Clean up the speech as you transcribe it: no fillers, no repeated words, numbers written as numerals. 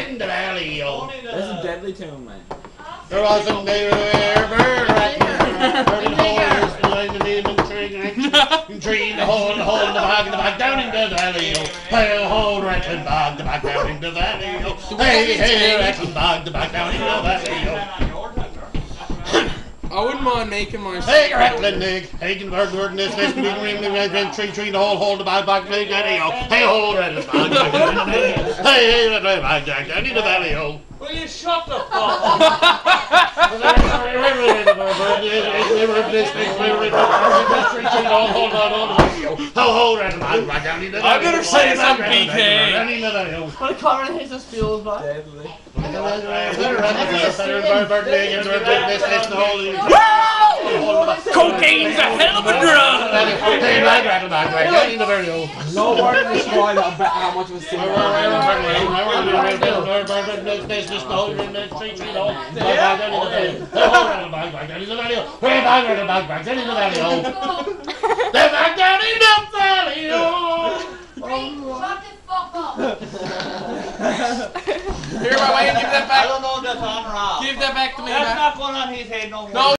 in the valley, oh. That's a deadly tune, man. There wasn't there bird ratting, holes behind the name and tree, the hole in the bag, down in the valley, oh. Hey, hole rattling bag, the bag down in the valley, oh. Hey, rattling bag, the bag down in the valley, oh. I wouldn't mind making my. Hey, rattling nig, hey, can bird in this, big ring, tree, the hole, the bag, big daddy, oh. Hey, hole rattling bag, hey, rattling bag, down in the valley, oh. Will you shut the fuck up? I better say something, PK. What a cover his feels like. Deadly. Cocaine's a hell of a drug. No word to describe how much of a singer. Here, my man, give that back. I don't know if that's on or off. Give that back to me, That's man. not going on his head no more. No.